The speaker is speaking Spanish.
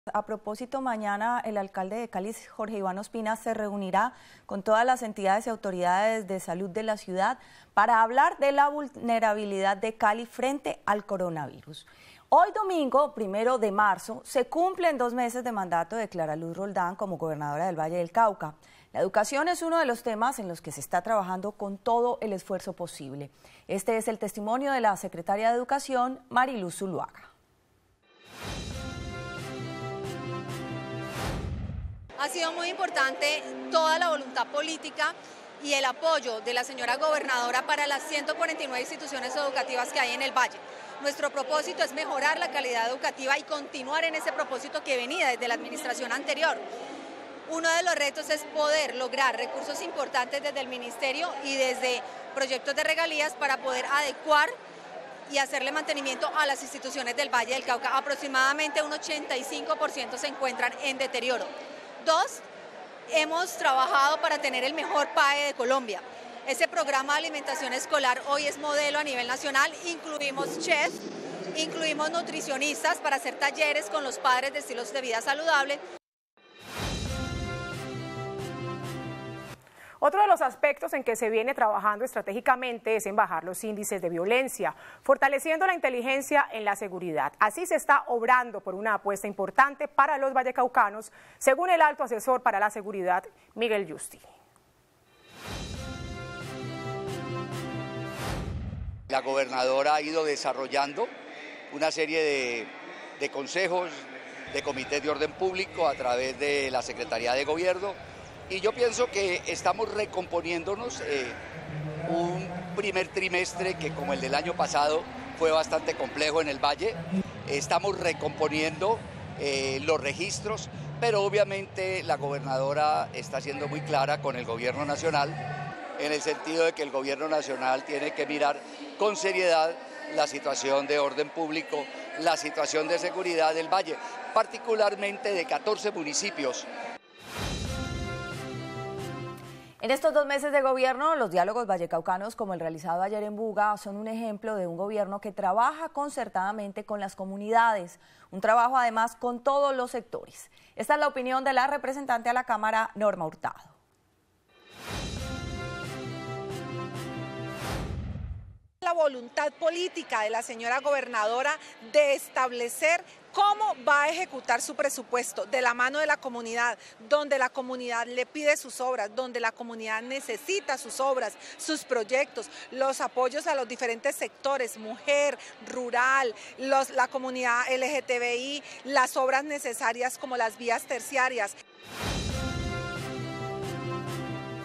A propósito, mañana el alcalde de Cali, Jorge Iván Ospina, se reunirá con todas las entidades y autoridades de salud de la ciudad para hablar de la vulnerabilidad de Cali frente al coronavirus. Hoy domingo, 1 de marzo, se cumplen 2 meses de mandato de Clara Luz Roldán como gobernadora del Valle del Cauca. La educación es uno de los temas en los que se está trabajando con todo el esfuerzo posible. Este es el testimonio de la secretaria de Educación, Mariluz Zuluaga. Ha sido muy importante toda la voluntad política y el apoyo de la señora gobernadora para las 149 instituciones educativas que hay en el Valle. Nuestro propósito es mejorar la calidad educativa y continuar en ese propósito que venía desde la administración anterior. Uno de los retos es poder lograr recursos importantes desde el ministerio y desde proyectos de regalías para poder adecuar y hacerle mantenimiento a las instituciones del Valle del Cauca. Aproximadamente un 85% se encuentran en deterioro. 2, hemos trabajado para tener el mejor PAE de Colombia. Ese programa de alimentación escolar hoy es modelo a nivel nacional. Incluimos chefs, incluimos nutricionistas para hacer talleres con los padres de estilos de vida saludable. Otro de los aspectos en que se viene trabajando estratégicamente es en bajar los índices de violencia, fortaleciendo la inteligencia en la seguridad. Así se está obrando por una apuesta importante para los vallecaucanos, según el alto asesor para la seguridad, Miguel Yusti. La gobernadora ha ido desarrollando una serie de consejos, de comités de orden público a través de la Secretaría de Gobierno. Y yo pienso que estamos recomponiéndonos un primer trimestre que, como el del año pasado, fue bastante complejo en el Valle. Estamos recomponiendo los registros, pero obviamente la gobernadora está siendo muy clara con el gobierno nacional, en el sentido de que el gobierno nacional tiene que mirar con seriedad la situación de orden público, la situación de seguridad del Valle, particularmente de 14 municipios. En estos 2 meses de gobierno, los diálogos vallecaucanos, como el realizado ayer en Buga, son un ejemplo de un gobierno que trabaja concertadamente con las comunidades, un trabajo además con todos los sectores. Esta es la opinión de la representante a la Cámara, Norma Hurtado. La voluntad política de la señora gobernadora de establecer cómo va a ejecutar su presupuesto de la mano de la comunidad, donde la comunidad le pide sus obras, donde la comunidad necesita sus obras, sus proyectos, los apoyos a los diferentes sectores, mujer, rural, la comunidad LGTBI, las obras necesarias como las vías terciarias.